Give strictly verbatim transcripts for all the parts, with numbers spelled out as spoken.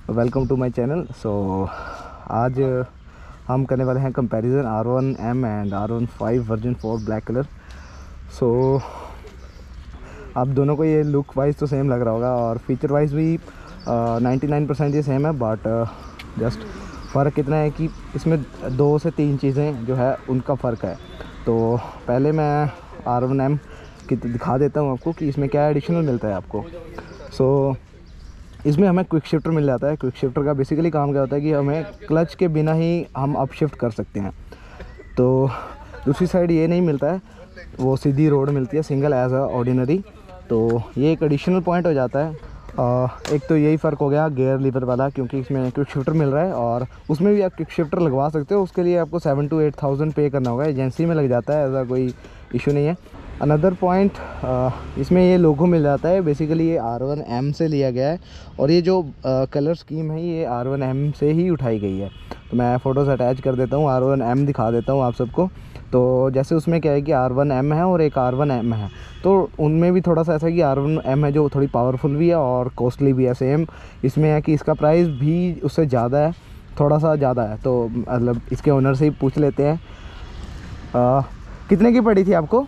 Welcome to my channel. So आज हम करने वाले हैं comparison R one M and R one five version four black colour. So आप दोनों को ये लुक वाइज तो सेम लग रहा होगा और फीचर वाइज भी नाइन्टी नाइन परसेंट ये सेम है, बट जस्ट फ़र्क इतना है कि इसमें दो से तीन चीज़ें जो है उनका फ़र्क है। तो पहले मैं आर वन एम की दिखा देता हूँ आपको कि इसमें क्या एडिशनल मिलता है आपको। सो so, इसमें हमें क्विक शिफ्टर मिल जाता है। क्विक शिफ्टर का बेसिकली काम क्या होता है कि हमें क्लच के बिना ही हम अप शिफ्ट कर सकते हैं। तो दूसरी साइड ये नहीं मिलता है, वो सीधी रोड मिलती है सिंगल एज अ ऑर्डिनरी। तो ये एक एडिशनल पॉइंट हो जाता है। आ, एक तो यही फ़र्क हो गया गियर लीवर वाला, क्योंकि इसमें क्विक शिफ्टर मिल रहा है और उसमें भी आप क्विक शिफ्टर लगवा सकते हो। उसके लिए आपको सेवन टू एट थाउजेंड पे करना होगा, एजेंसी में लग जाता है, ऐसा कोई इशू नहीं है। अनदर पॉइंट, इसमें ये लोगो मिल जाता है। बेसिकली ये आर वन एम से लिया गया है और ये जो कलर स्कीम है ये आर वन एम से ही उठाई गई है। तो मैं फ़ोटोज़ अटैच कर देता हूँ, आर वन एम दिखा देता हूँ आप सबको। तो जैसे उसमें क्या है कि आर वन एम है और एक आर वन एम है, तो उनमें भी थोड़ा सा ऐसा है कि आर वन एम है जो थोड़ी पावरफुल भी है और कॉस्टली भी है। सेम इसमें है कि इसका प्राइस भी उससे ज़्यादा है, थोड़ा सा ज़्यादा है। तो मतलब इसके ओनर से ही पूछ लेते हैं, आ, कितने की पड़ी थी आपको?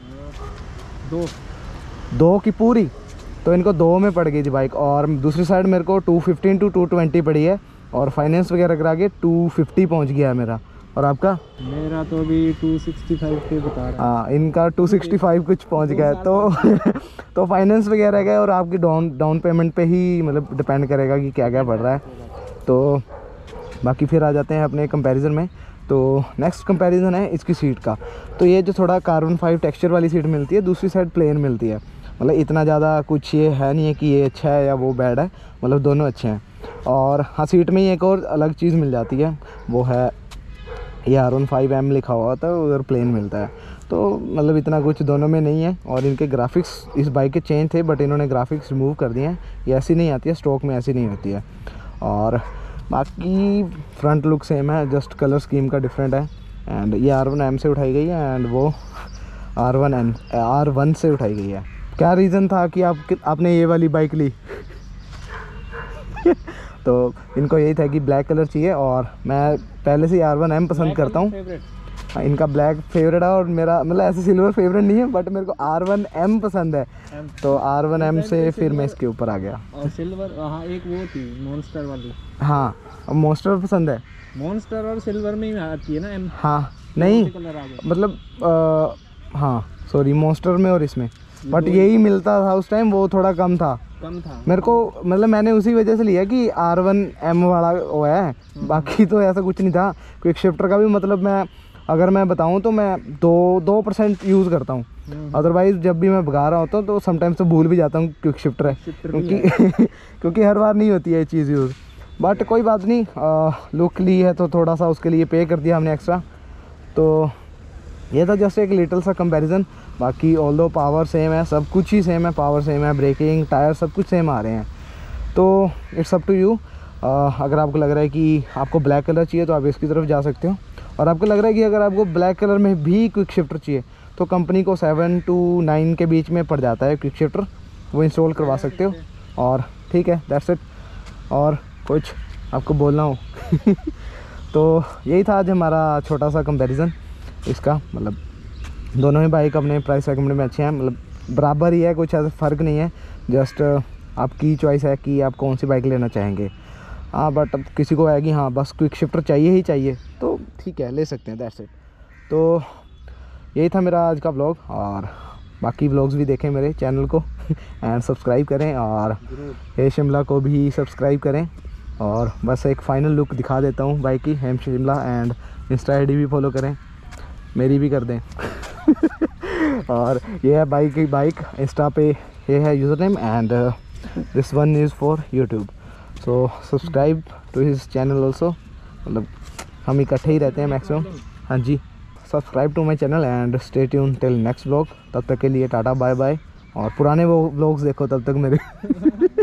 दो दो की पूरी? तो इनको दो में पड़ गई थी बाइक। और दूसरी साइड मेरे को two fifteen to two twenty पड़ी है और फाइनेंस वगैरह करा के टू फिफ्टी पहुँच गया है मेरा। और आपका? मेरा तो अभी टू सिक्सटी फाइव पे बता रहा है। हाँ, इनका टू सिक्सटी फाइव कुछ पहुँच गया है। तो तो फाइनेंस वगैरह का और आपकी डाउन डाउन पेमेंट पे ही मतलब डिपेंड करेगा कि क्या क्या पड़ रहा है। तो बाकी फिर आ जाते हैं अपने कंपैरिजन में। तो नेक्स्ट कंपैरिजन है इसकी सीट का। तो ये जो थोड़ा कार्बन फाइव टेक्सचर वाली सीट मिलती है, दूसरी साइड प्लेन मिलती है। मतलब इतना ज़्यादा कुछ ये है नहीं है कि ये अच्छा है या वो बैड है, मतलब दोनों अच्छे हैं। और हाँ, सीट में ही एक और अलग चीज़ मिल जाती है, वो है ये आर वन फाइव एम लिखा हुआ था, उधर प्लेन मिलता है। तो मतलब इतना कुछ दोनों में नहीं है। और इनके ग्राफिक्स इस बाइक के चेंज थे, बट इन्होंने ग्राफिक्स रिमूव कर दिए हैं। ये ऐसी नहीं आती है, स्टॉक में ऐसी नहीं होती है। और बाकी फ्रंट लुक सेम है, जस्ट कलर स्कीम का डिफरेंट है। एंड ये आर वन एम से उठाई गई है एंड वो R one and R one से उठाई गई है। क्या रीज़न था कि आप आपने ये वाली बाइक ली? तो इनको यही था कि ब्लैक कलर चाहिए और मैं पहले से आर वन एम पसंद करता हूँ। इनका ब्लैक फेवरेट है और मेरा मतलब ऐसे सिल्वर फेवरेट नहीं है, बट मेरे को आर वन एम पसंद है। तो आर वन एम से फिर मैं इसके ऊपर आ गया। और सिल्वर, हाँ एक वो थी मॉन्स्टर वाली। हाँ, अब मॉन्स्टर पसंद है। मॉन्स्टर और सिल्वर में ही आती है ना एम? हाँ नहीं, कलर आ गया मतलब आ, हाँ सॉरी, मॉन्स्टर में और इसमें, बट यही मिलता था उस टाइम, वो थोड़ा कम था कम था मेरे को। मतलब मैंने उसी वजह से लिया कि आर वन एम वाला वो है, बाकी तो ऐसा कुछ नहीं था। क्विक शिफ्टर का भी मतलब मैं अगर मैं बताऊं तो मैं दो दो परसेंट यूज़ करता हूँ। अदरवाइज़ जब भी मैं भगा रहा होता हूँ तो समटाइम्स तो भूल भी जाता हूँ क्विक शिफ्टर है, क्योंकि क्योंकि हर बार नहीं होती है ये चीज़ यूज़। बट कोई बात नहीं, लुक ली है तो थोड़ा सा उसके लिए पे कर दिया हमने एक्स्ट्रा। तो ये था जस्ट एक लिटल सा कंपैरिजन। बाकी ऑल दो पावर सेम है, सब कुछ ही सेम है, पावर सेम है, ब्रेकिंग, टायर सब कुछ सेम आ रहे हैं। तो इट्स अप टू यू। अगर आपको लग रहा है कि आपको ब्लैक कलर चाहिए तो आप इसकी तरफ जा सकते हो। और आपको लग रहा है कि अगर आपको ब्लैक कलर में भी क्विक शिफ्टर चाहिए तो कंपनी को सेवन टू नाइन के बीच में पड़ जाता है क्विक शिफ्टर, वो इंस्टॉल करवा सकते हो। और ठीक है, दैट्स इट। और कुछ आपको बोलना हो तो यही था आज हमारा छोटा सा कंपैरिजन इसका। मतलब दोनों ही बाइक अपने प्राइस सेगमेंट में अच्छे हैं, मतलब बराबर ही है, कुछ ऐसा फ़र्क नहीं है। जस्ट आपकी चॉइस है कि आप कौन सी बाइक लेना चाहेंगे। हाँ, बट अब किसी को है कि हाँ बस क्विक शिफ्टर चाहिए ही चाहिए, तो ठीक है, ले सकते हैं, दैट्स इट। तो यही था मेरा आज का व्लॉग। और बाकी व्लॉग्स भी देखें मेरे चैनल को एंड सब्सक्राइब करें, और हे शिमला को भी सब्सक्राइब करें। और बस एक फ़ाइनल लुक दिखा देता हूँ बाइक की, Hem Shimla, and insta I D भी फॉलो करें, मेरी भी कर दें और ये है बाइक की बाइक, इंस्टा पे ये है user name and this one is for YouTube. So subscribe to his channel also, मतलब हम इकट्ठे ही रहते हैं मैक्सिमम। हाँ जी, subscribe to my channel and stay tuned till next vlog. तब तक के लिए टाटा बाय बाय, और पुराने वो व्लॉग्स देखो तब तक मेरे